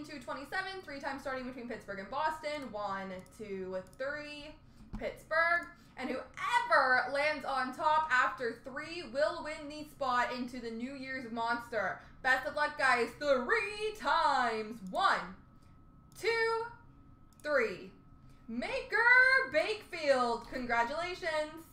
14 to 27, 3 times starting between Pittsburgh and Boston. 1, 2, 3, Pittsburgh. And whoever lands on top after 3 will win the spot into the New Year's Monster. Best of luck, guys. 3 times. 1, 2, 3. Maker Bakefield. Congratulations.